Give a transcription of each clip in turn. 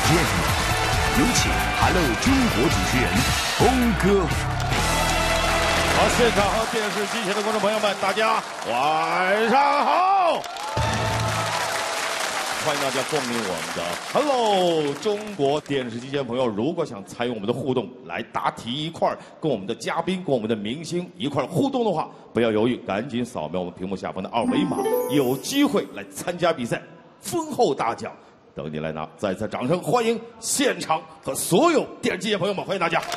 见你。有请 Hello 中国主持人欧哥。 好，现场和电视机前的观众朋友们，大家晚上好！欢迎大家光临我们的 Hello 中国电视机前朋友。如果想参与我们的互动，来答题一块儿跟我们的嘉宾、跟我们的明星一块儿互动的话，不要犹豫，赶紧扫描我们屏幕下方的二维码，有机会来参加比赛，丰厚大奖等你来拿。再次掌声欢迎现场和所有电视机前朋友们，欢迎大家！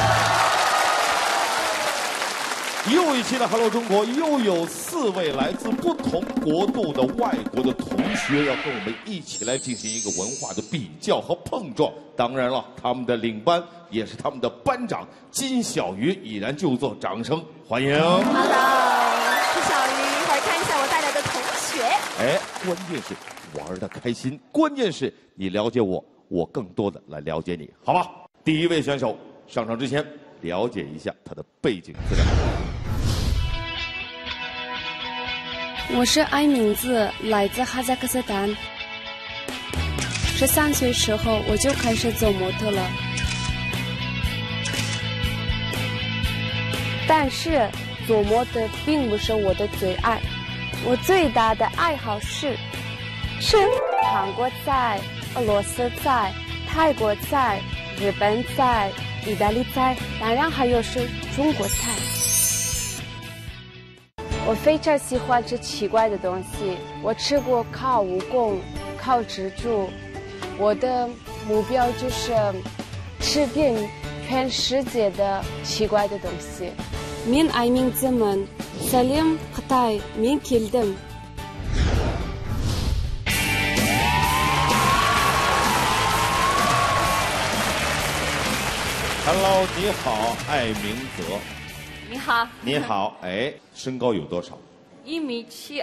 又一期的 Hello 中国，又有4位来自不同国度的外国的同学要跟我们一起来进行一个文化的比较和碰撞。当然了，他们的领班也是他们的班长金小鱼已然就座，掌声欢迎。 Hello， 是小鱼，一会儿看一下我带来的同学。 哎，关键是玩的开心，关键是你了解我，我更多的来了解你，好吧？第一位选手上场之前，了解一下他的背景资料。 我是爱名字，来自哈萨克斯坦。13岁时候我就开始做模特了，但是做模特并不是我的最爱，我最大的爱好是吃韩国菜、俄罗斯菜、泰国菜、日本菜、意大利菜，当然还有是中国菜。我非常喜欢吃奇怪的东西，我吃过烤蜈蚣、烤蜘蛛，我的目标就是吃遍全世界的奇怪的东西。Men爱名字们，Salim Qatay men keldim。 Hello， 你好，艾明泽。 你好。 你好，哎，身高有多少 1.72米。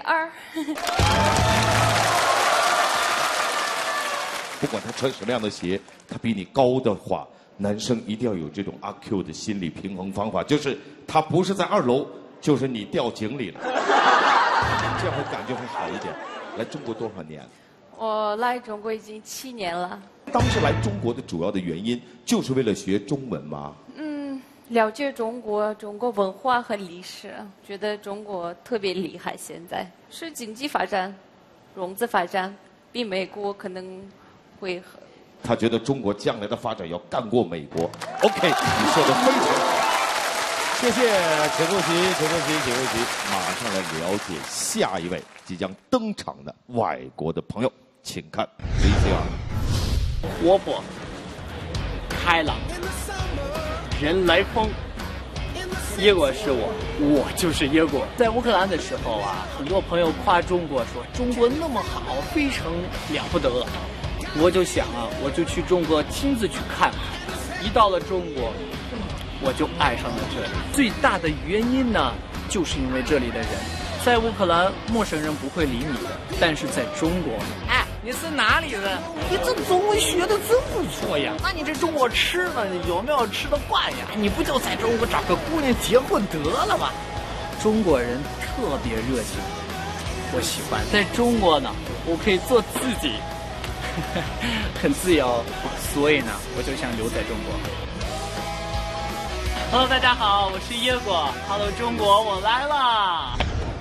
不管他穿什么样的鞋，他比你高的话，男生一定要有这种阿 Q 的心理平衡方法，就是他不是在2楼，就是你掉井里了，这样会感觉会好一点。来中国多少年？ 我来中国已经7年了。 当时来中国的主要的原因，就是为了学中文吗？ 了解中国文化和历史，觉得中国特别厉害。现在是经济发展、融资发展，比美国可能会。 他觉得中国将来的发展要干过美国。OK， 你说的非常好，谢谢钱主席，钱主席，钱主席。马上来了解下一位即将登场的外国的朋友，请看 VCR。 活泼、开朗、人来疯。耶果是我就是耶果。在乌克兰的时候啊，很多朋友夸中国说中国那么好，非常了不得。我就想啊，我就去中国亲自去看看。一到了中国，我就爱上了这里。最大的原因呢，就是因为这里的人。在乌克兰，陌生人不会理你的，但是在中国，哎，你是哪里人？你这中文学的真不错呀。那你这中国吃呢，有没有吃得惯呀？你不就在中国找个姑娘结婚得了吗？中国人特别热情，我喜欢。在中国呢，我可以做自己，很自由，所以呢，我就想留在中国。Hello， 大家好，我是耶果。Hello， 中国，我来了。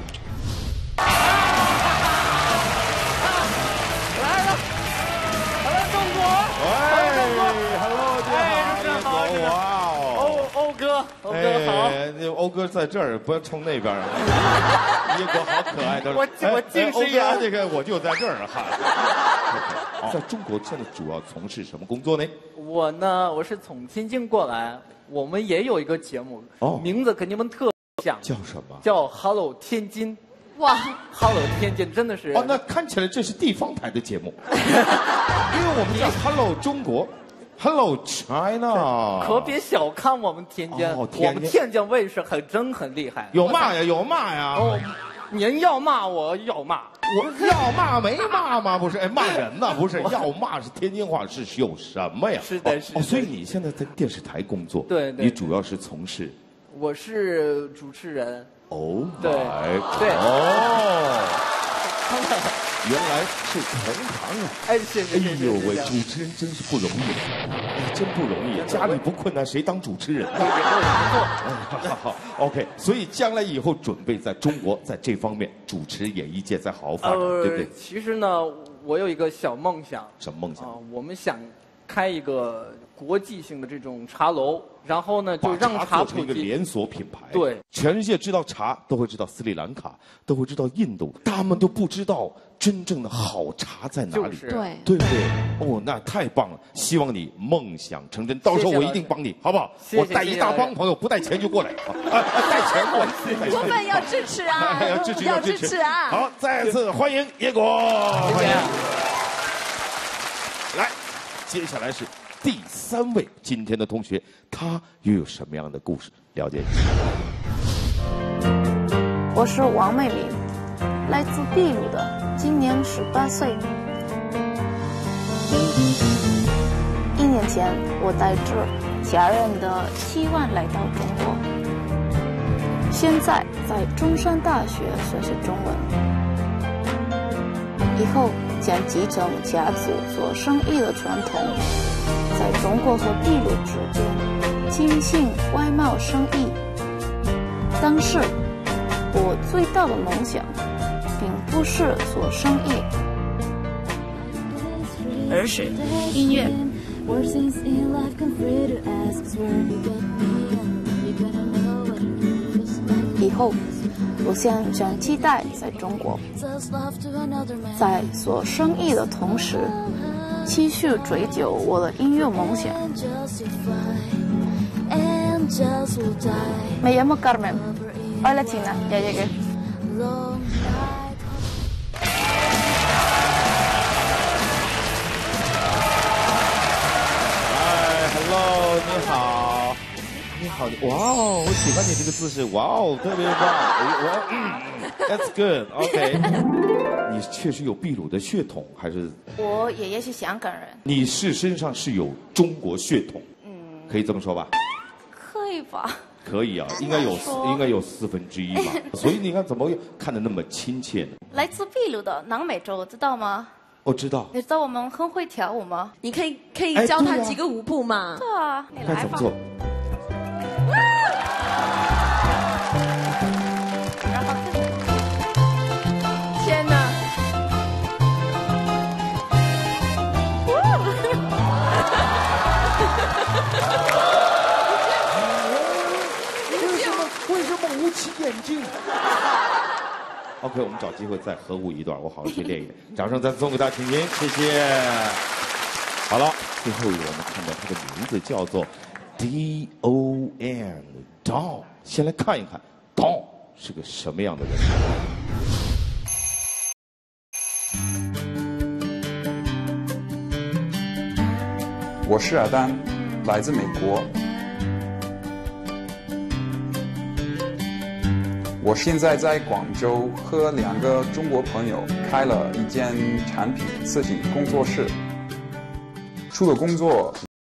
来了 ，Hello 中国 ，Hello 你好，哇哦， 欧哥好， 欧哥在这儿，不要冲那边。耶果好可爱的， 我近视眼， 欧哥这个我就在这儿哈。在中国现在主要从事什么工作呢？ 我呢，我是从天津过来，我们也有一个节目，名字跟你们特像， 叫什么？ 叫 Hello 天津。 哇 ，Hello 天津真的是那看起来这是地方台的节目，因为我们叫 Hello 中国 ，Hello China。 可别小看我们天津，我们天津卫视很厉害。 有嘛呀？有嘛呀？ 您要骂我要骂， 我要骂没骂吗？不是，哎，骂人呢？不是，要骂是天津话，是有什么呀？ 是的，是的。 所以你现在在电视台工作， 对， 你主要是从事？ 我是主持人。 哦， 对， 哦。 原来是同行啊！ 哎，谢谢。 哎呦喂，主持人真是不容易，哎，真不容易。家里不困难，谁当主持人？好 ，OK。所以将来以后准备在中国在这方面主持演艺界再好好发展，对不对？ 其实呢，我有一个小梦想。 什么梦想？ 我们想开一个国际性的这种茶楼，然后呢，就让茶做成一个连锁品牌。 对， 全世界知道茶，都会知道斯里兰卡，都会知道印度，他们都不知道真正的好茶在哪里。 对， 对不对？哦，那太棒了！希望你梦想成真，到时候我一定帮你，好不好？我带一大帮朋友，不带钱就过来，带钱过来。 过分要支持啊！ 要支持， 要支持啊！ 好，再次欢迎野果，欢迎。来，接下来是第3位今天的同学，他又有什么样的故事？了解一下。 我是王美玲，来自秘鲁的，今年18岁。1年前，我带着家人的期望来到中国，现在在中山大学学习中文，以后将继承家族做生意的传统，在中国和秘鲁之间进行外贸生意。但是，我最大的梦想，并不是做生意，而是音乐。以后，我想将期待在中国，在做生意的同时，继续追求我的音乐梦想。Me llamo Carmen. Hola China, ya llegué. Hello， 你好，你好，哇哦，我喜欢你这个姿势，哇哦，特别棒，That's good，OK。你确实有秘鲁的血统，还是？ 我爷爷是香港人。 你身上是有中国血统，可以这么说吧？ 可以吧？ 可以啊，应该有1/4吧。所以你看，怎么看得那么亲切呢？ 来自秘鲁的南美洲，知道吗？ 我知道。 你知道我们很会跳舞吗？ 你可以教他几个舞步吗？ 对啊，你来吧。 该怎么做？ 然后天哪！ 为什么捂起眼睛？OK， 我们找机会再合舞一段，我好好去练一练。掌声再次送给他，请您，谢谢。好了，最后一个我们看到他的名字叫做 Don Don， 先来看一看 Don 是个什么样的人。 我是阿丹，来自美国。我现在在广州和2个中国朋友开了一间产品设计工作室。除了工作，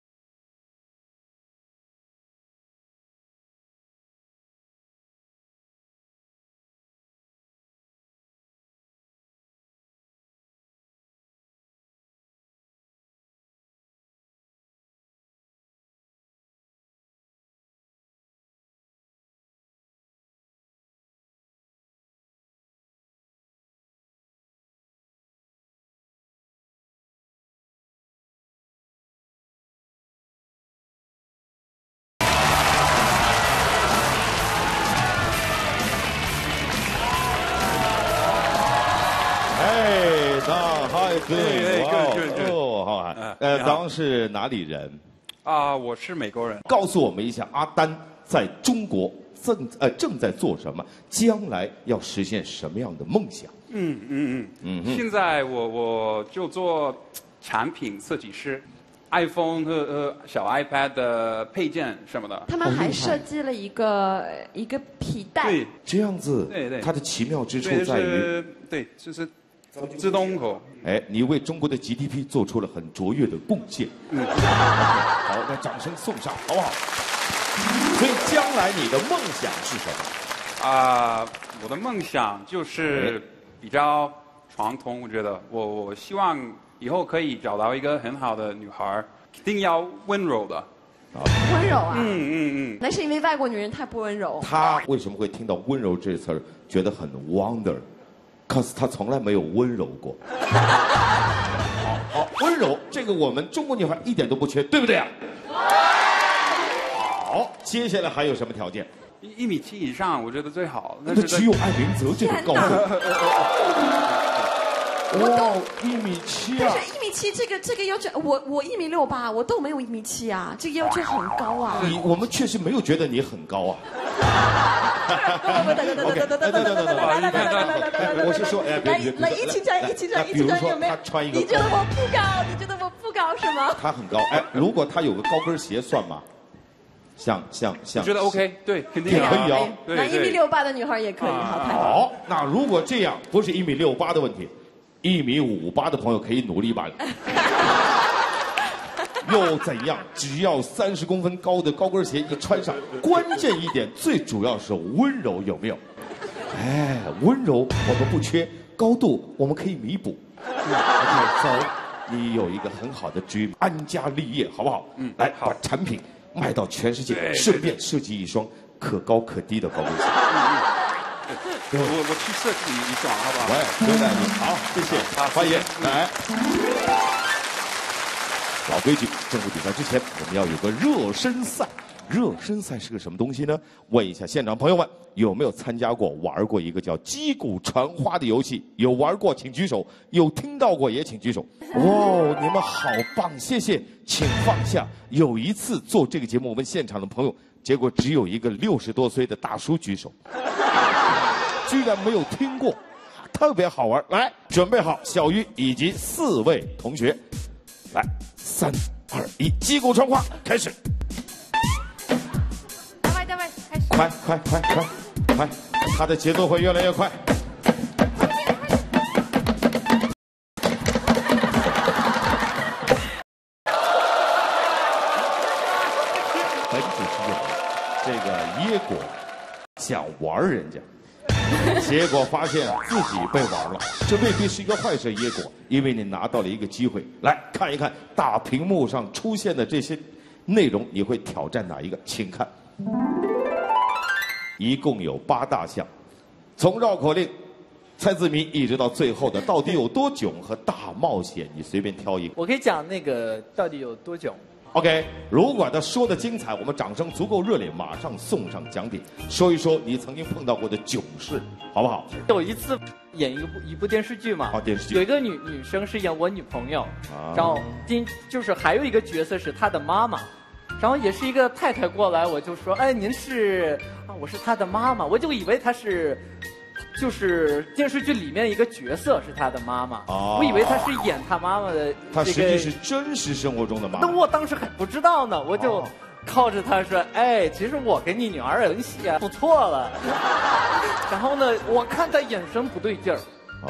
对，哦，好，当是哪里人？ 我是美国人。 告诉我们一下，阿丹在中国正在做什么？将来要实现什么样的梦想？ 现在我就做产品设计师 ，iPhone 和小 iPad 的配件什么的。 他们还设计了一个皮带。 对， 这样子， 对， 它的奇妙之处在于， 对，就是自动口。 哎，你为中国的 GDP 做出了很卓越的贡献。好，那掌声送上，好不好？所以将来你的梦想是什么？ 我的梦想就是比较传统，我觉得我希望以后可以找到一个很好的女孩，一定要温柔的。 温柔啊？ 嗯。 那是因为外国女人太不温柔。 他为什么会听到温柔这词儿，觉得很 wonder？ 可是他从来没有温柔过。好，温柔这个我们中国女孩一点都不缺，对不对啊？好，接下来还有什么条件 ？1.7米以上，我觉得最好。 那只有艾明哲这个高度。哇，1.7米啊！ 但是1.7米这个要求，我1.68米，我都没有1.7米啊，这个要求很高啊。 我们确实没有觉得你很高啊。我是说， 来一起站， 比如说有没有？ 他穿一个， 你觉得我不高？你觉得我不高是吗？ 他很高，哎，如果他有个高跟鞋算吗？像， 我觉得 OK， 对，肯定可以啊。 那1.68米的女孩也可以， 好，那如果这样，不是1.68米的问题，1.58米的朋友可以努力把。又怎样？只要30公分高的高跟鞋一穿上，关键一点，最主要是温柔，有没有？哎，温柔我们不缺，高度我们可以弥补。走，你有一个很好的 dream， 安家立业，好不好？来把产品卖到全世界，顺便设计一双可高可低的高跟鞋。 我去设计一双，好不好？ 喂，对待你，好，谢谢，欢迎来。老规矩，正式比赛之前，我们要有个热身赛。热身赛是个什么东西呢？问一下现场朋友们，有没有参加过、玩过一个叫击鼓传花的游戏？有玩过请举手，有听到过也请举手。哇，你们好棒，谢谢，请放下。有一次做这个节目，我问现场的朋友，结果只有一个60多岁的大叔举手，居然没有听过，特别好玩。来，准备好，小鱼以及4位同学。来，3、2、1，击鼓传花，开始！ 待会，开始！ 快！他的节奏会越来越快。本主持人，这个椰果想玩人家。结果发现自己被玩了，这未必是一个坏事，椰果，因为你拿到了一个机会。来看一看大屏幕上出现的这些内容，你会挑战哪一个？请看，一共有8大项，从绕口令、猜字谜一直到最后的到底有多囧和大冒险，你随便挑一个。 我可以讲那个到底有多囧。 OK， 如果他说的精彩，我们掌声足够热烈，马上送上奖品。说一说你曾经碰到过的囧事，好不好？ 有一次演一部电视剧嘛， 电视剧有一个女生是演我女朋友，然后就是还有一个角色是她的妈妈，然后也是一个太太过来，我就说，哎，您是啊，我是她的妈妈，我就以为她是。就是电视剧里面一个角色是他的妈妈，我以为他是演他妈妈的， 他实际是真实生活中的妈妈。 那我当时还不知道呢，我就靠着他说，哎，其实我跟你女儿很喜啊，不错了。然后呢，我看他眼神不对劲儿。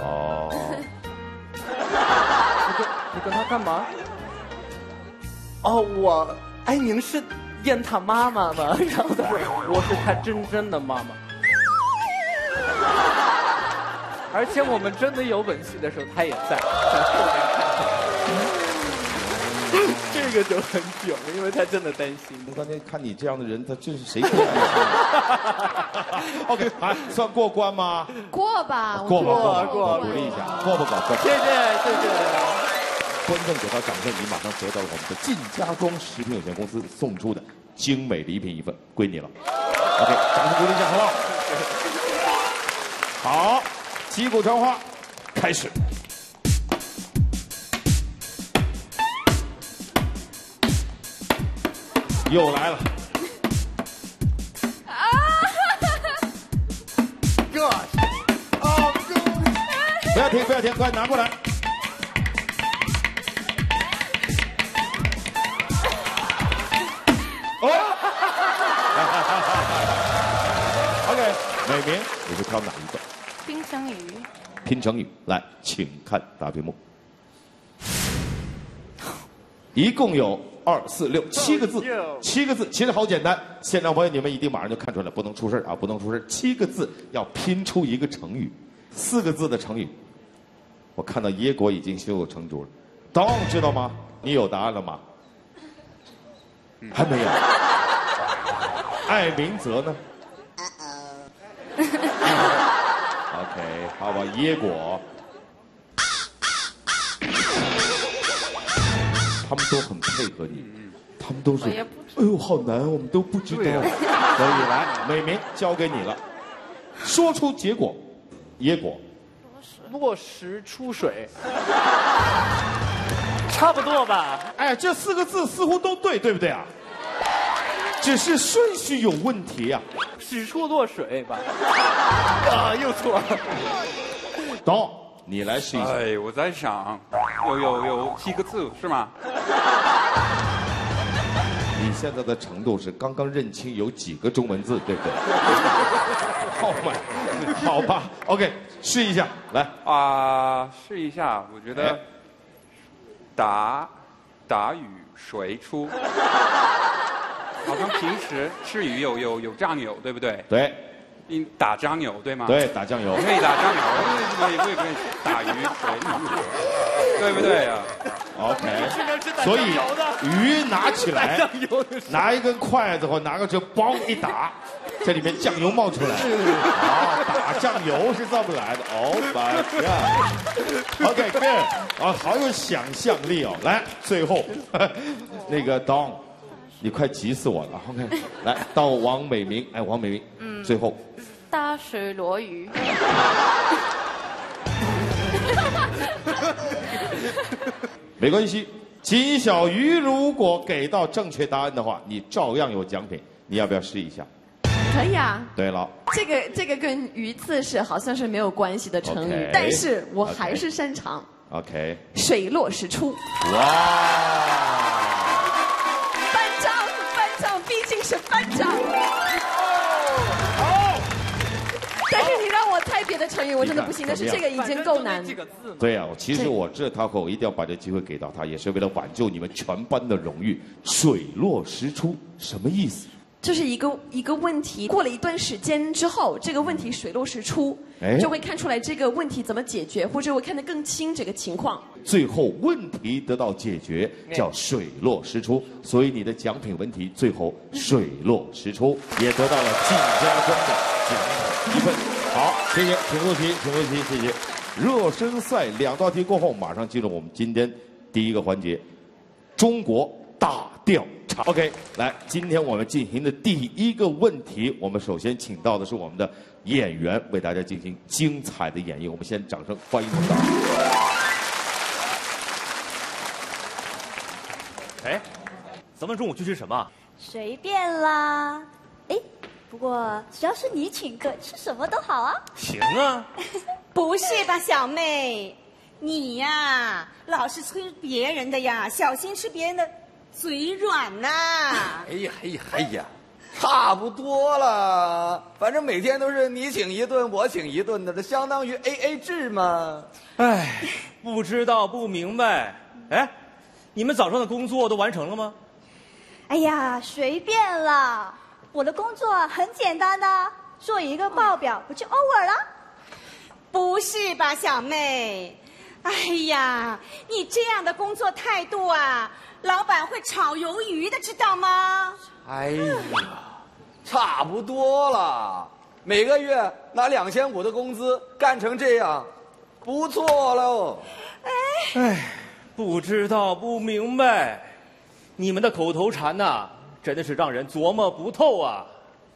你跟他干嘛？哎，您是演他妈妈吗？然后他说，我是他真正的妈妈。而且我们真的有吻戏的时候，他也在后面看。这个就很囧，因为他真的担心。 我刚才看你这样的人，他真是谁不担心？OK， 好，算过关吗？ 过吧， 过，鼓励一下，过。 谢谢。 观众给到掌声，你马上得到了我们的晋家庄食品有限公司送出的精美礼品一份，归你了。OK， 掌声鼓励一下，好不好？好。击鼓传花，开始。又来了。不要停，快拿过来。OK， 美名，你会挑哪一个？拼成语，来，请看大屏幕。一共有2、4、6、7个字，7个字，其实好简单。现场朋友，你们一定马上就看出来，不能出事啊，不能出事。7个字要拼出一个成语，4个字的成语， 我看到椰果已经胸有成竹了。当知道吗？你有答案了吗？还没有。艾明泽呢？OK， 好吧，椰果。他们都很配合你，他们都是，哎呦，好难，我们都不知道。所以来，美明交给你了，说出结果。椰果， 落石出水，差不多吧？ 哎，这4个字似乎都对，对不对啊？只是顺序有问题啊。 使出落水吧？啊，又错了。 懂。你来试一下。 哎，我在想，有7个字是吗？ 你现在的程度是刚刚认清有几个中文字，对不对？好吧 ，OK， 试一下，来试一下。我觉得打雨水出，好像平时吃鱼有酱油，对不对？ 对。 打酱油对吗？ 对，打酱油。 可以打酱油，也可以打鱼水，对不对呀 ？OK。所以鱼拿起来，拿一根筷子或拿个帮一打，这里面酱油冒出来。打酱油是这么来的。Oh my god！OK，good， 好有想象力哦。来，最后那个Don，你快急死我了。OK， 来到王美明，哎，王美明，最后。 大水落鱼。 没关系，金小鱼如果给到正确答案的话，你照样有奖品。你要不要试一下？ 可以啊。 对了， 这个跟鱼刺是好像是没有关系的成语，但是我还是擅长。 OK。 水落石出。 哇！ 班长，毕竟是班长。但是你让我猜别的成语，我真的不行。但是这个已经够难。 对呀，其实我知道他会，我一定要把这机会给到他，也是为了挽救你们全班的荣誉。水落石出什么意思？ 就是一个问题，过了一段时间之后，这个问题水落石出，就会看出来这个问题怎么解决，或者会看得更清这个情况。最后问题得到解决，叫水落石出。所以你的奖品问题最后水落石出，也得到了靳家庄的奖品1份。好，谢谢，请入席，谢谢。热身赛2道题过后，马上进入我们今天第一个环节——中国大调查。OK， 来，今天我们进行的第一个问题，我们首先请到的是我们的演员，为大家进行精彩的演绎。我们先掌声欢迎他们。 哎，咱们中午去吃什么？ 随便啦。哎，不过只要是你请客，吃什么都好啊。 行啊。 不是吧，小妹，你呀，老是吃别人的呀，小心吃别人的嘴软呐。 哎呀，差不多了，反正每天都是你请一顿，我请一顿的，这相当于 AA 制嘛。 哎，不知道不明白。哎，你们早上的工作都完成了吗？ 哎呀，随便啦，我的工作很简单的，做一个报表不就 over 了？不是吧，小妹？哎呀，你这样的工作态度啊，老板会炒鱿鱼的，知道吗？ 哎呀，差不多了，每个月拿2500的工资，干成这样，不错喽。 哎，不知道不明白，你们的口头禅呐，真的是让人琢磨不透啊。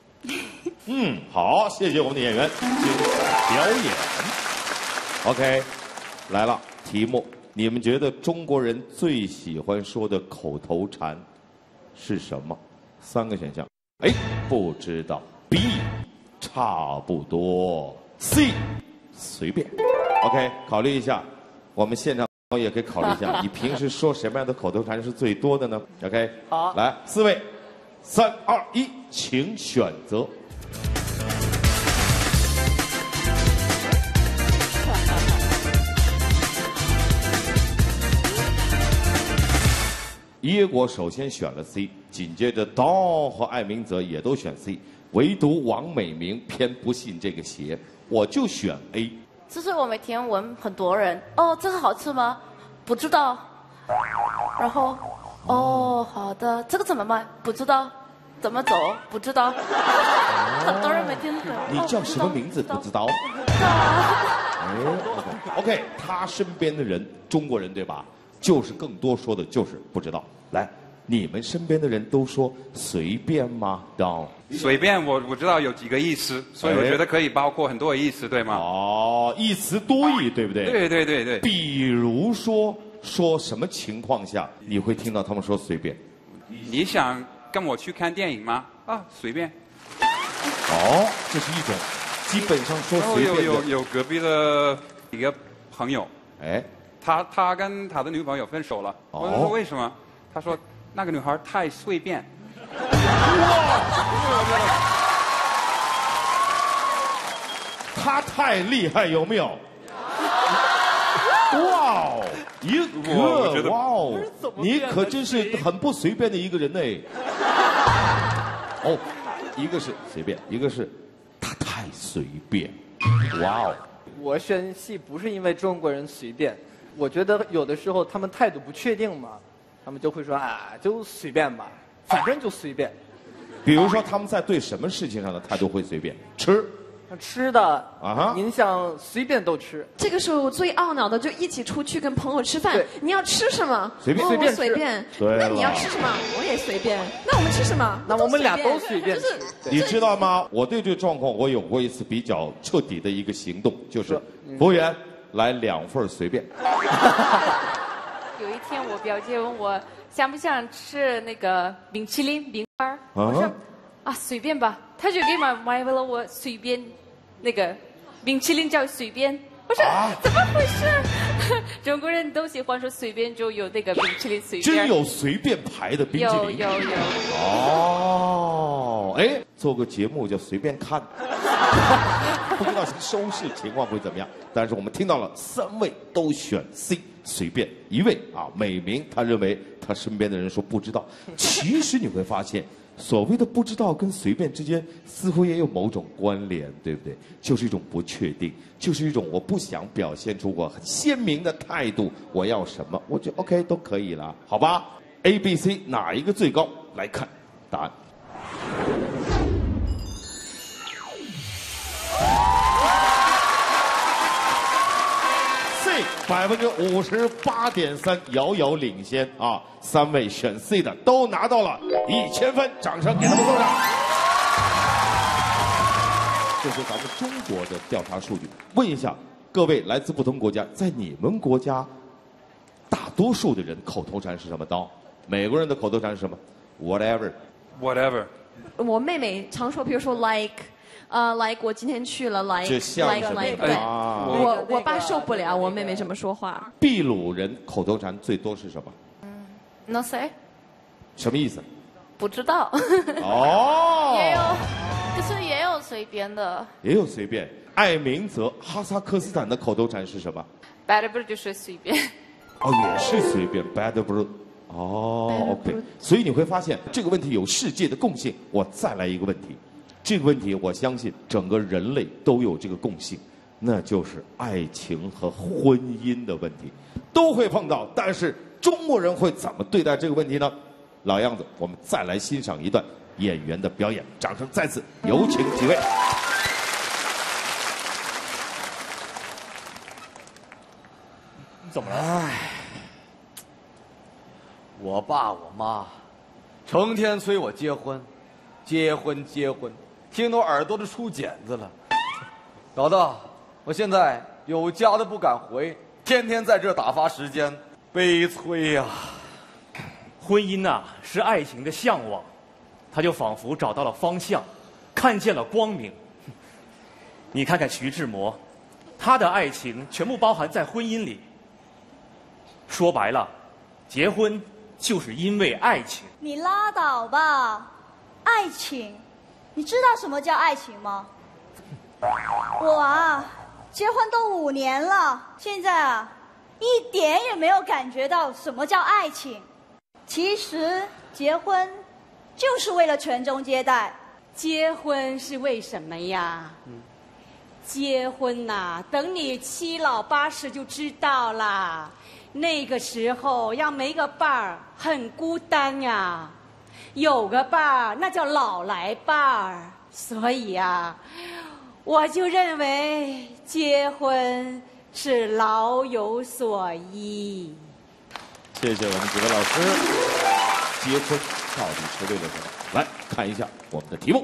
好，谢谢我们的演员精彩表演。OK， 来了，题目，你们觉得中国人最喜欢说的口头禅是什么？3个选项。A 不知道， B 差不多， C 随便。OK， 考虑一下，我们现场也可以考虑一下，你平时说什么样的口头禅是最多的呢 ？OK， 好，来，4位，3、2、1，请选择。椰果首先选了 C， 紧接着刀和艾明泽也都选 C， 唯独王美明偏不信这个邪，我就选 A。 就是我每天问很多人，哦，这个好吃吗？不知道。然后，哦，好的，这个怎么卖？不知道。怎么走？不知道。很多人每天都。 你叫什么名字？不知道。OK， 他身边的人，中国人对吧？就是更多说的就是不知道。来，你们身边的人都说随便吗？ 随便我知道有几个意思，所以我觉得可以包括很多意思，对吗？ 哦，一词多义，对不对？ 对。 比如说什么情况下你会听到他们说随便？ 你想跟我去看电影吗？啊，随便。 哦，这是一种基本上说随便的。 有隔壁的一个朋友， 哎， 他跟他的女朋友分手了。我说为什么？他说那个女孩太随便。 他太厉害，有没有？哇哦，哇哦，你可真是很不随便的一个人呢。哦，一个是随便，一个是他太随便。哇哦！ 我选戏不是因为中国人随便，我觉得有的时候他们态度不确定嘛，他们就会说啊，就随便吧，反正就随便。 比如说他们在对什么事情上的态度会随便？ 吃的啊，您想随便都吃。 这个时候最懊恼的就一起出去跟朋友吃饭，你要吃什么？ 随便， 我随便。那你要吃什么？我也随便。那我们吃什么？ 那我们俩都随便。 你知道吗？我对这个状况，我有过一次比较彻底的一个行动，就是服务员来2份随便。 有一天我表姐问我想不想吃那个冰淇淋冰块，我说啊随便吧，她就给买了我随便。那个冰淇淋叫随便，我说怎么回事？中国人都喜欢说随便就有那个冰淇淋随便。 真有随便牌的冰淇淋？ 有。 哦，哎，做个节目叫随便看，不知道收视情况会怎么样。但是我们听到了3位都选 C 随便，1位美明他认为他身边的人说不知道。其实你会发现。所谓的不知道跟随便之间似乎也有某种关联，对不对？就是一种不确定，就是一种我不想表现出我很鲜明的态度，我要什么，我觉得 OK 都可以了，好吧 ？A、B、C 哪一个最高？来看答案。C 58.3%，遥遥领先啊！3位选 C 的都拿到了1000分，掌声给他们送上。这是咱们中国的调查数据。问一下各位来自不同国家，在你们国家，大多数的人口头禅是什么？美国人的口头禅是什么 ？Whatever。 我妹妹常说，比如说 like。我今天去了 like， 对，我爸受不了我妹妹这么说话。 秘鲁人口头禅最多是什么 ？No say。 什么意思？ 不知道。 哦。 也有，可是也有随便的。 也有随便。艾明泽，哈萨克斯坦的口头禅是什么 ？Bad 就是随便。 哦，也是随便 ，bad 不是。哦 ，OK。所以你会发现这个问题有世界的共性。我再来一个问题。这个问题，我相信整个人类都有这个共性，那就是爱情和婚姻的问题，都会碰到。但是中国人会怎么对待这个问题呢？老样子，我们再来欣赏一段演员的表演，掌声再次有请几位。 你怎么了？ 唉，我爸我妈成天催我结婚，听得我耳朵都出茧子了，搞得我现在有家都不敢回，天天在这打发时间，悲催呀。 婚姻呐，是爱情的向往，他就仿佛找到了方向，看见了光明。你看看徐志摩，他的爱情全部包含在婚姻里。说白了，结婚就是因为爱情。 你拉倒吧，爱情。你知道什么叫爱情吗？我结婚都5年了，现在一点也没有感觉到什么叫爱情。其实结婚就是为了传宗接代。 结婚是为什么呀？ 结婚呐，等你7老80就知道啦。那个时候要没个伴儿很孤单呀，有个伴儿那叫老来伴儿。所以啊，我就认为结婚是老有所依。 谢谢我们几位老师。结婚到底是为了什么？来看一下我们的题目。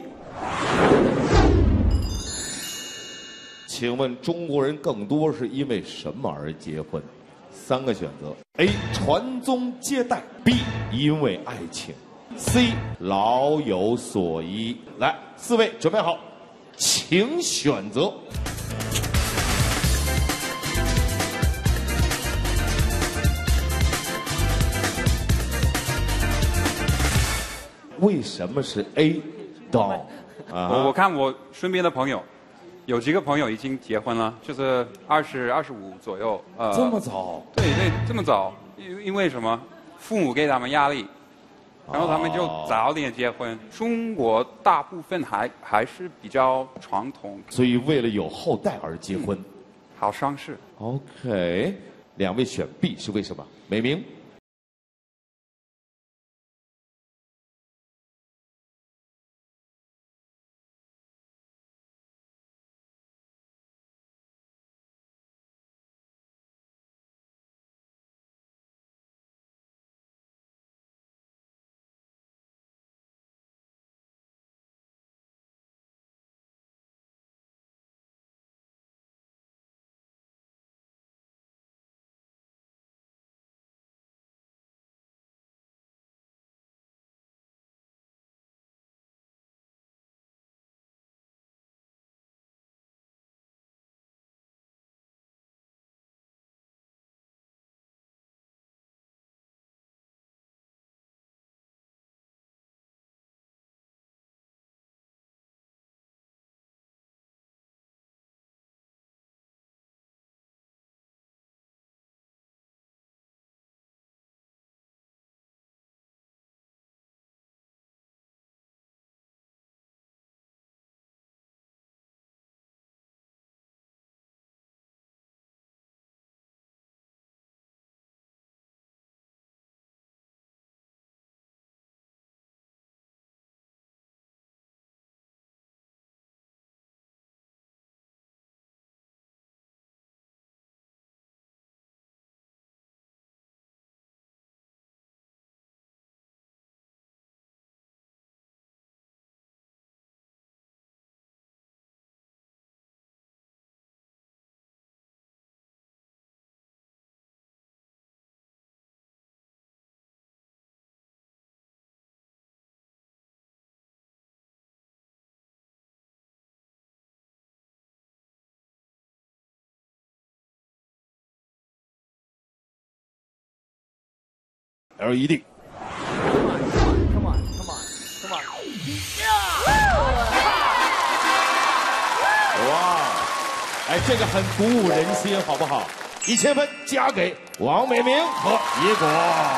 请问中国人更多是因为什么而结婚？3个选择 ：A. 传宗接代 ；B. 因为爱情 ；C. 老有所依。来，4位准备好，请选择。为什么是 A 到？ 我看我身边的朋友，有几个朋友已经结婚了，就是20、25左右。 这么早？ 对对，这么早，因为什么？父母给他们压力，然后他们就早点结婚。中国大部分还是比较传统， 所以为了有后代而结婚。 好像是。 OK， 2位选 B 是为什么？美明。LED。 Come on！ 哇，哎，这个很鼓舞人心，好不好？1000分加给王美明和野果。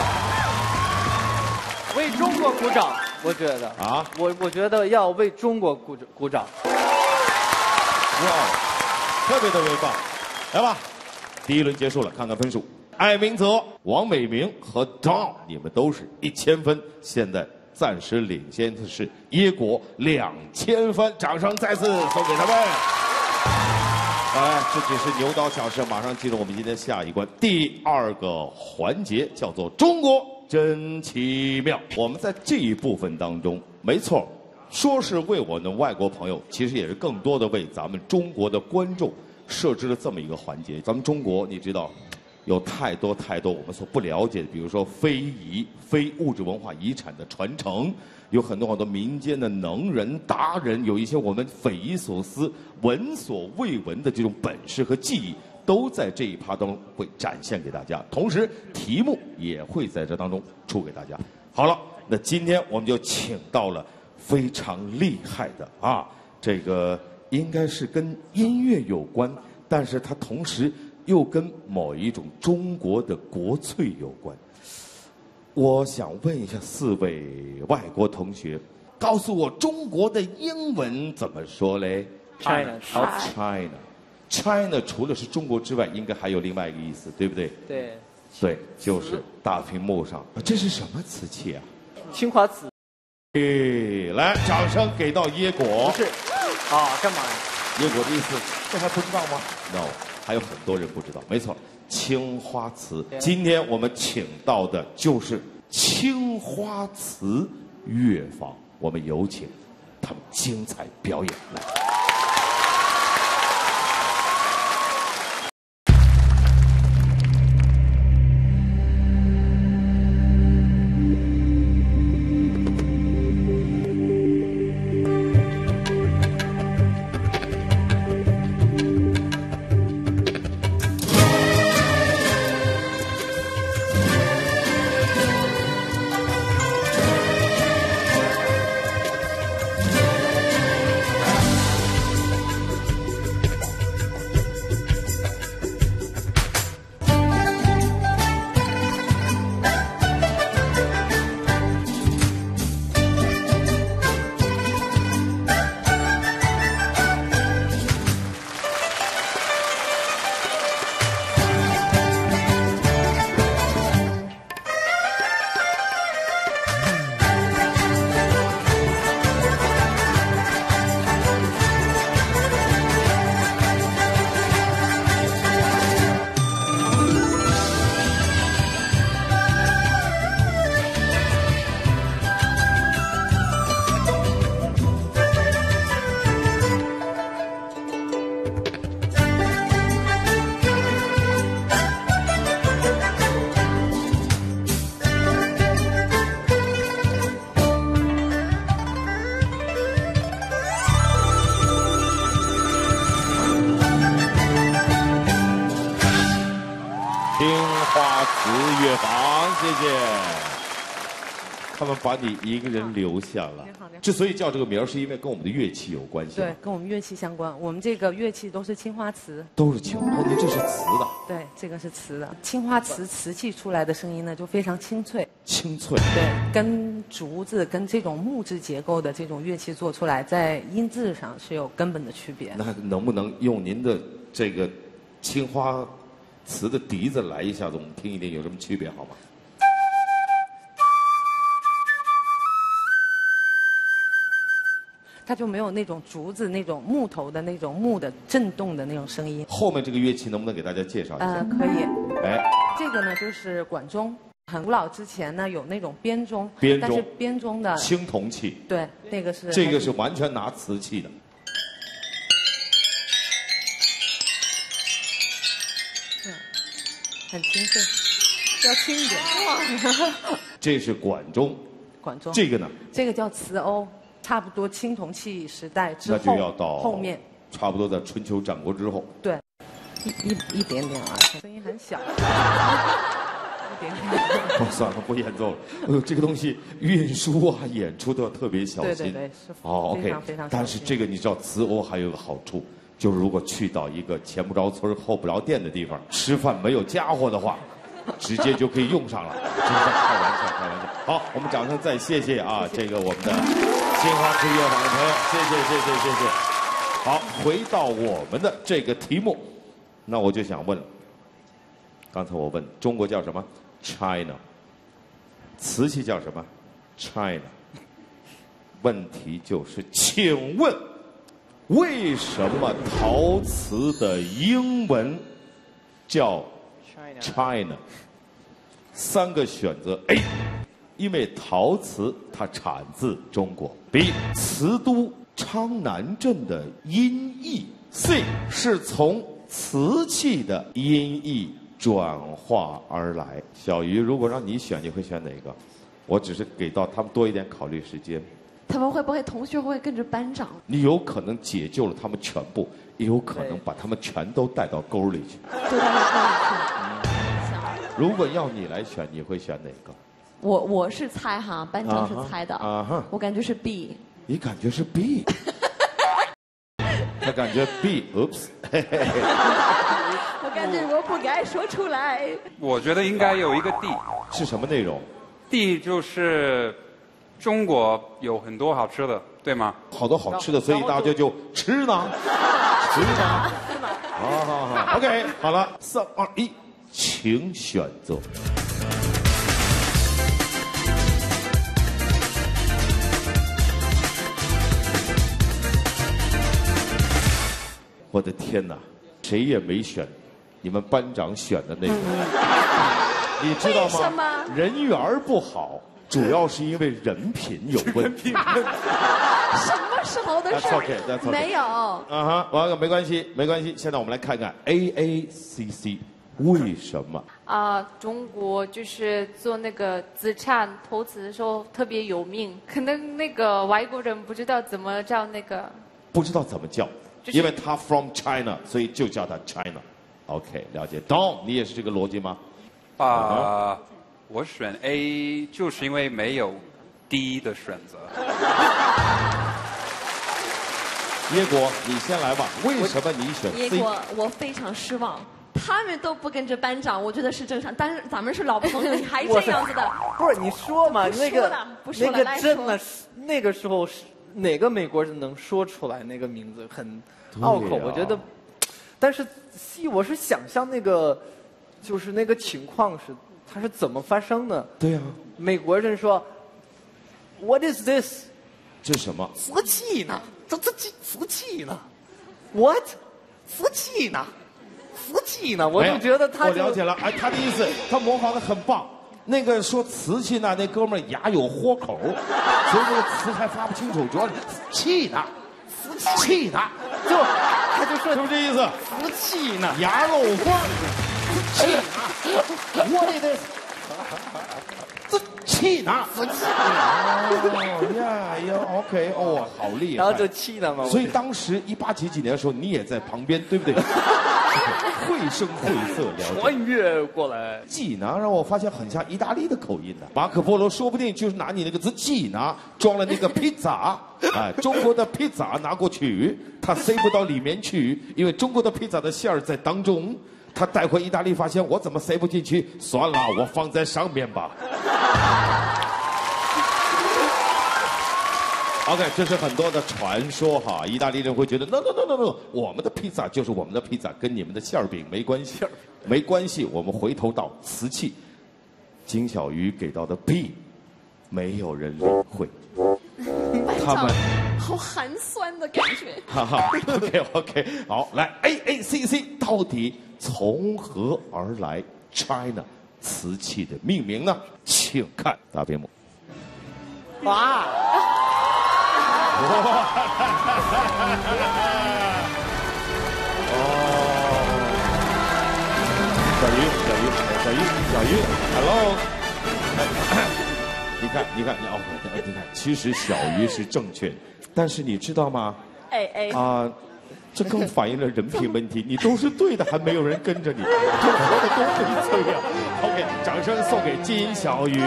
为中国鼓掌，我觉得啊，我觉得要为中国鼓掌。 哇，特别棒！来吧，第1轮结束了，看看分数。艾明泽、王美明和 Don， 你们都是1000分，现在暂时领先的是椰果2000分，掌声再次送给他们。哎，这只是牛刀小试，马上进入我们今天下一关，第2个环节叫做中国真奇妙。我们在这一部分当中，没错，说是为我们的外国朋友，其实也是更多的为咱们中国的观众设置了这么一个环节。咱们中国，你知道，有太多我们所不了解的，比如说非遗、非物质文化遗产的传承，有很多民间的能人达人，有一些我们匪夷所思、闻所未闻的这种本事和技艺，都在这一趴当中会展现给大家。同时，题目也会在这当中出给大家。好了，那今天我们就请到了非常厉害的这个应该是跟音乐有关，但是它同时又跟某一种中国的国粹有关。我想问一下4位外国同学，告诉我中国的英文怎么说嘞 China 除了是中国之外，应该还有另外一个意思，对不对？ 对。 对，就是大屏幕上，这是什么瓷器啊？ 青花瓷。 来，掌声给到椰果。 不是，干嘛呀？ 椰果的意思，这还不知道吗 ？No， 还有很多人不知道。没错，青花瓷。今天我们请到的就是青花瓷乐坊，我们有请他们精彩表演来。乐坊，谢谢。他们把你一个人留下了。之所以叫这个名儿，是因为跟我们的乐器有关系。 对，跟我们乐器相关。我们这个乐器都是青花瓷。 都是青花，您这是瓷的。 对，这个是瓷的。青花瓷器出来的声音呢，就非常清脆。 清脆。 对，跟竹子、跟这种木质结构的这种乐器做出来，在音质上是有根本的区别。 那能不能用您的这个青花瓷的笛子来一下子，我们听一听有什么区别好吗？ 它就没有那种竹子、那种木头的那种木的震动的那种声音。 后面这个乐器能不能给大家介绍一下？ 可以。 哎， 这个呢就是管钟，很古老之前呢有那种编钟， 编钟， 但是编钟的青铜器。 对，那个是。 这个是完全拿瓷器的。 很清脆，要轻一点。哇， 这是管钟。 管钟。 这个呢？ 这个叫瓷瓯，差不多青铜器时代之后。 那就要到后面。 差不多在春秋战国之后。 对，一点点啊，声音很小。一点点。 算了，不演奏了。这个东西运输啊、演出都要特别小心。 对对对，是。 哦 ，OK。 非常。 但是这个你知道，瓷瓯还有个好处。就是如果去到一个前不着村后不着店的地方吃饭没有家伙的话，直接就可以用上了。这是在开玩笑，开玩笑。好，我们掌声再谢谢啊，这个我们的青花瓷乐坊的朋友，谢谢。好，回到我们的这个题目，那我就想问了，刚才我问中国叫什么 ？China。瓷器叫什么 ？China。问题就是，请问。为什么陶瓷的英文叫 China？ 3个选择 ：A， 因为陶瓷它产自中国 ；B， 瓷都昌南镇的音译 ；C， 是从瓷器的音译转化而来。小鱼，如果让你选，你会选哪个？我只是给到他们多一点考虑时间。 他们会不会同学会跟着班长？ 你有可能解救了他们全部，也有可能把他们全都带到沟里去。 对，带到沟里去。 如果要你来选，你会选哪个？ 我是猜哈，班长是猜的。我感觉是 B。 你感觉是 B？ 他感觉 B。Oops。 我感觉我不该说出来。 我觉得应该有一个 D。 是什么内容 ？D 就是。 中国有很多好吃的，对吗？ 好多好吃的，所以大家就吃呢，吃呢。好 ，OK， 好了，3、2、1，请选择。我的天哪，谁也没选，你们班长选的那个，你知道吗？ 为什么？ 人缘不好，主要是因为人品有问题。 什么时候的事 That's okay, that's okay. 没有。 完了，没关系，没关系。现在我们来看看 AACC 为什么？ 中国就是做那个资产投资的时候特别有名，可能那个外国人不知道怎么叫那个。 不知道怎么叫。因为他 from China， 所以就叫他 China。OK， 了解。Don， 你也是这个逻辑吗？ 我选 A 就是因为没有 D 的选择。 椰果，你先来吧。为什么你选 C？ 椰果，我非常失望。他们都不跟着班长，我觉得是正常。但是咱们是老朋友，你还这样子的？ 不是你说嘛？那个那个真的是那个时候是哪个美国人能说出来那个名字很拗口？我觉得，但是 C 我是想象那个就是那个情况是它是怎么发生的？ 对呀， 美国人说 What is this？ 这是什么？ 瓷器呢？这瓷器呢 ？What？ 瓷器呢？瓷器呢？我就觉得他我了解了，哎，他的意思，他模仿的很棒。那个说瓷器呢，那哥们儿牙有豁口，所以这个词还发不清楚，主要是气呢，气呢， 就他就说是不是这意思？ 瓷器呢， 牙漏风，气呢，我的这。气呢？呀 ，OK， 哦，好厉害。 然后就气呢嘛。 所以当时18几年的时候，你也在旁边，对不对？绘声绘色了解。 穿越过来。 济南让我发现很像意大利的口音的。马可波罗说不定就是拿你那个字济南装了那个披萨，哎，中国的披萨拿过去，他塞不到里面去，因为中国的披萨的馅儿在当中。他带回意大利，发现我怎么塞不进去？算了，我放在上面吧。OK， 这是很多的传说哈，意大利人会觉得 no， 我们的披萨就是我们的披萨，跟你们的馅儿饼没关系，没关系。我们回头到瓷器，金小鱼给到的 B， 没有人理会。他们好寒酸的感觉。 哈哈 ，OK， 好，来 AACC 到底从何而来 ？China 瓷器的命名呢？请看大屏幕。 哇！ 小鱼 ，Hello。你看，你看，其实小鱼是正确，但是你知道吗？这更反映了人品问题。你都是对的，还没有人跟着你，这活的都没这样。OK， 掌声送给金小鱼。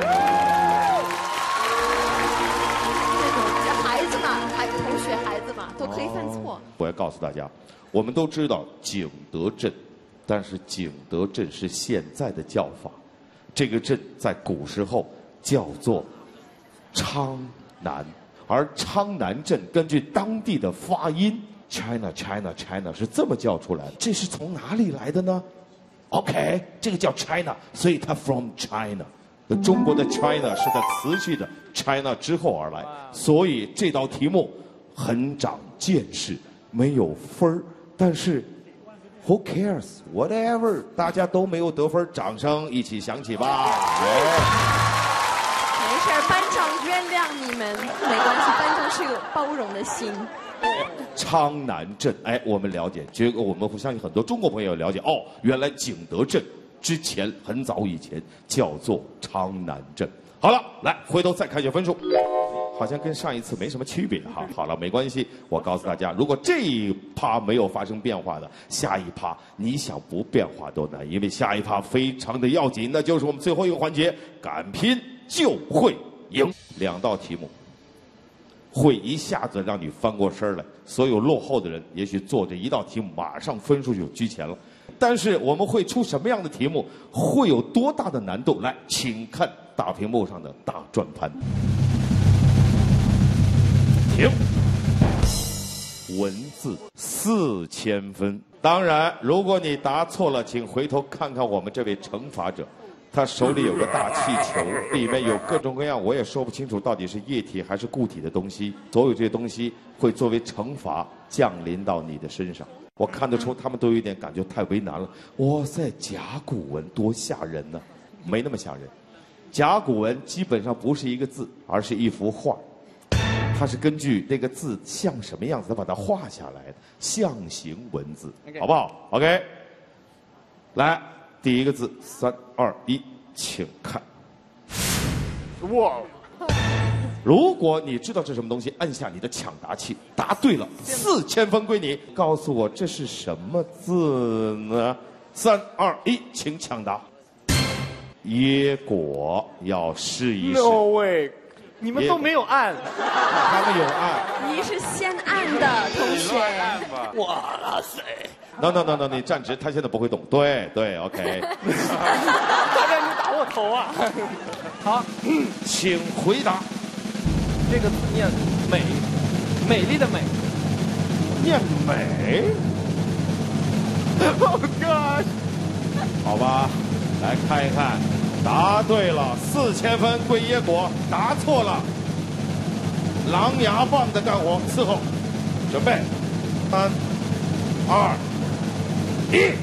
孩子嘛，都可以犯错。 我要告诉大家，我们都知道景德镇，但是景德镇是现在的叫法，这个镇在古时候叫做昌南，而昌南镇根据当地的发音 ，China 是这么叫出来的。这是从哪里来的呢 ？OK， 这个叫 China， 所以它 from China。中国的 China 是在瓷器的 China 之后而来，所以这道题目很长见识，没有分儿，但是 Who cares? Whatever， 大家都没有得分，掌声一起响起吧！ 没事，班长原谅你们，没关系，班长是有包容的心。 昌南镇，哎，我们了解，我们相信很多中国朋友了解，哦，原来景德镇之前很早以前叫做昌南镇。好了，来回头再看一下分数，好像跟上一次没什么区别哈。好了，没关系，我告诉大家，如果这一趴没有发生变化的，下一趴你想不变化都难，因为下一趴非常的要紧，那就是我们最后一个环节，敢拼就会赢。2道题目会一下子让你翻过身来，所有落后的人也许做这一道题目马上分数就居前了。但是我们会出什么样的题目，会有多大的难度？来，请看大屏幕上的大转盘。 停。文字4000分。当然，如果你答错了，请回头看看我们这位惩罚者，他手里有个大气球，里面有各种各样我也说不清楚到底是液体还是固体的东西。所有这些东西会作为惩罚降临到你的身上。我看得出他们都有点感觉太为难了。哇塞，甲骨文多吓人呢！没那么吓人。甲骨文基本上不是一个字，而是一幅画。它是根据那个字像什么样子，它把它画下来的象形文字，好不好 ？OK， 来，第一个字，3、2、1，请看。哇！如果你知道这是什么东西，按下你的抢答器，答对了，4000分归你。告诉我这是什么字呢？3、2、1，请抢答。椰果，要试一试。 No way。你们都没有按， 他们有按。 你是先按的，同学。 哇塞 ！No， 你站直，他现在不会动。对，OK。 大概你打我头啊！好， 请回答。 这个字念美，美丽的美。 念美。 Oh God！ 好吧，来看一看。答对了，4000分归椰果；答错了，狼牙棒的干活伺候。准备，3、2、1。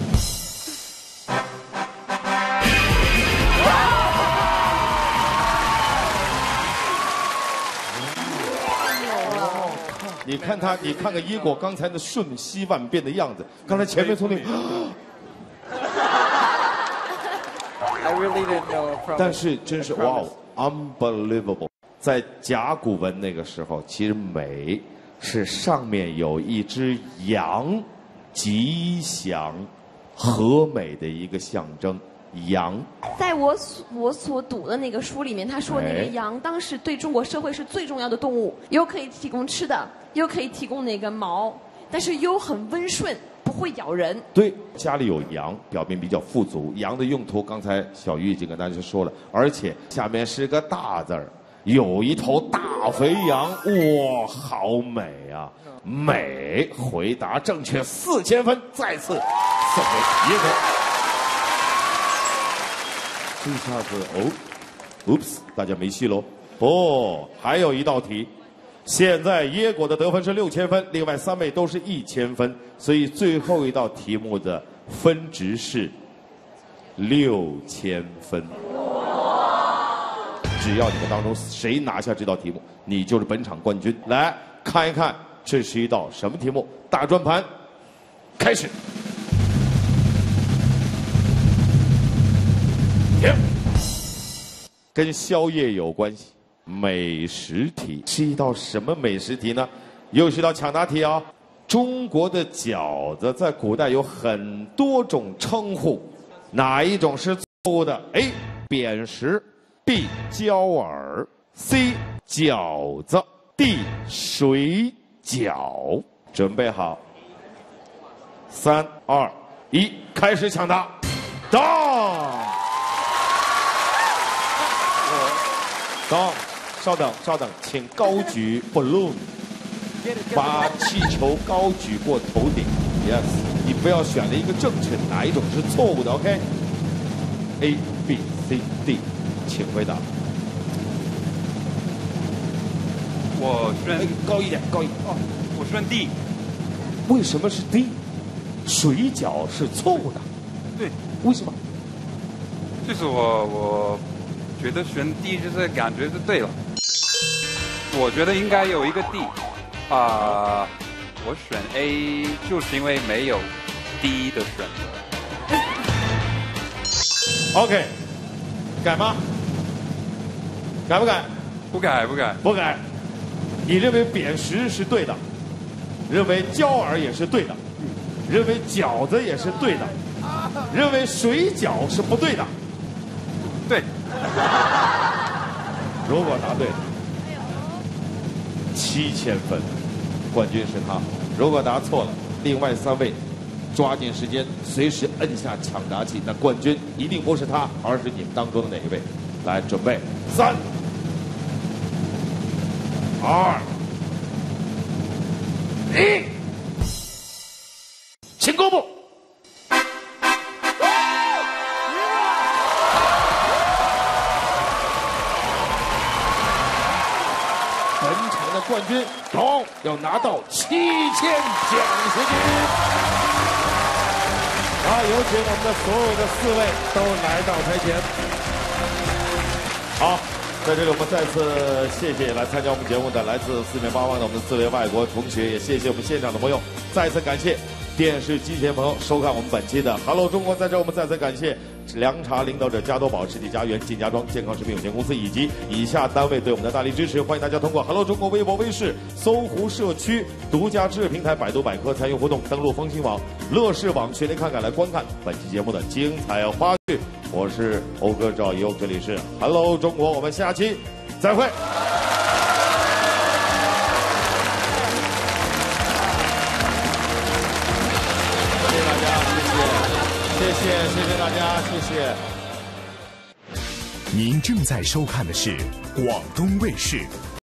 你看他，你看看椰果刚才那瞬息万变的样子，刚才前面从那。 I really didn't know. 但是真是哇哦 ，unbelievable！ 在甲骨文那个时候，其实美是上面有一只羊，吉祥、和美的一个象征。羊， 在我所读的那个书里面，他说那个羊当时对中国社会是最重要的动物，又可以提供吃的，又可以提供那个毛，但是又很温顺。不会咬人。 对，家里有羊，表明比较富足。羊的用途，刚才小鱼已经跟大家说了，而且下面是个大字儿，有一头大肥羊，哇，好美啊！美，回答正确，4000分，再次送给椰果。这下子oops， 大家没戏喽。哦，还有一道题。现在椰果的得分是6000分，另外3位都是1000分，所以最后一道题目的分值是6000分。只要你们当中谁拿下这道题目，你就是本场冠军。来看一看，这是一道什么题目？大转盘，开始。停。跟宵夜有关系。美食题是一道什么美食题呢？又是一道抢答题啊！中国的饺子在古代有很多种称呼，哪一种是错误的 ？A. 扁食 B. 焦耳 C. 饺子 D. 水饺。准备好，3、2、1，开始抢答。到。稍等，请高举 balloon， 把气球高举过头顶。Yes， 你不要选了一个正确的，哪一种是错误的 ？OK？A、B、C、D， 请回答。 我选高一点，高一点。 哦，我选 D。 为什么是 D？ 水饺是错误的。 对， 为什么？ 就是我觉得选 D 就是感觉是对了。我觉得应该有一个 D， 我选 A 就是因为没有 D 的选择。OK， 改吗？改不改？ 不改，不改， 不改。你认为扁食是对的，认为焦耳也是对的，认为饺子也是对的，认为水饺是不对的。 对。 如果答对，7000分，冠军是他。如果答错了，另外3位抓紧时间，随时摁下抢答器。那冠军一定不是他，而是你们当中的哪一位？来，准备，3、2、 请公布。本场的冠军高要拿到7000奖学金。好，有请我们的所有的4位都来到台前。好，在这里我们再次谢谢来参加我们节目的来自四面八方的我们的4位外国同学，也谢谢我们现场的朋友，再次感谢电视机前朋友收看我们本期的《Hello 中国》。在这我们再次感谢凉茶领导者加多宝世纪佳缘晋家庄健康食品有限公司以及以下单位对我们的大力支持。欢迎大家通过 Hello 中国微博、微视、搜狐社区独家知识平台百度百科参与互动，登录风行网、乐视网全联看看来观看本期节目的精彩花絮。我是欧哥赵一欧，这里是 Hello 中国，我们下期再会。谢谢大家，谢谢。 您正在收看的是广东卫视